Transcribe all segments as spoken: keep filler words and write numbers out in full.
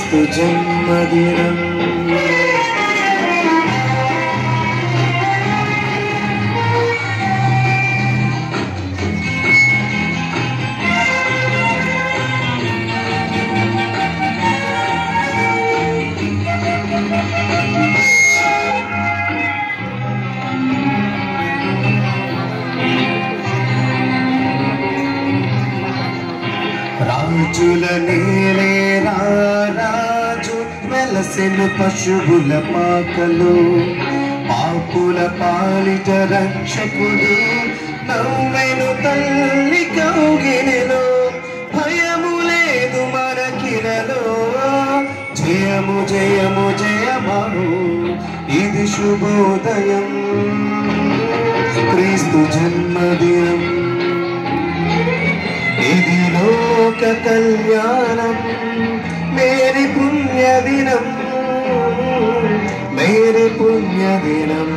క్రీస్తు జన్మదినం. రాజుల నేలే రాజు వెలసెను పశువుల పాకలు, పాపుల పాలిట రక్షకుడు నవ్వెను తల్లి కౌగిలిలో. భయము లేదు మనకిలలో, జయము జయము జయమహు ఇది శుభోదయం. క్రీస్తు జన్మదినం ఇది లోక కళ్యాణం, మేరీ పుణ్యదినం, మేరీ పుణ్యదినం.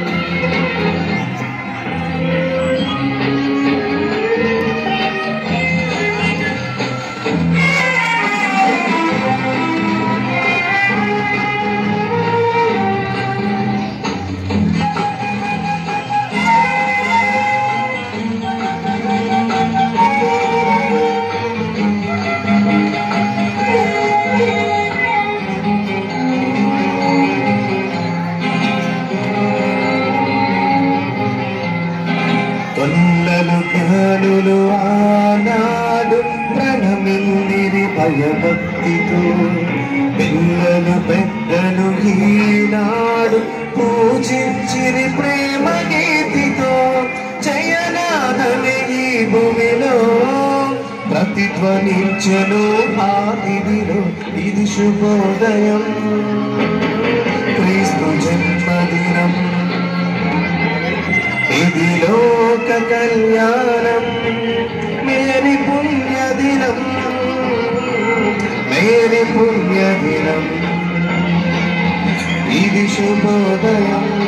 కొల్లలు జ్ఞానులు ఆనాడు ప్రణమిల్లిరి భయభక్తితో, పిల్లలు పెద్దలు ఈనాడు పూజించిరి ప్రేమ గీతితో. జయనాథమే ఈ భూమిలో ప్రతిధ్వనించెను ఆదిలో, ఇది శుభోదయం. క్రీస్తు జన్మదినం ఇది లోక కళ్యాణం, మేరీ పుణ్యదినం, మేరీ పుణ్యదినం, ఇది శుభోదయం.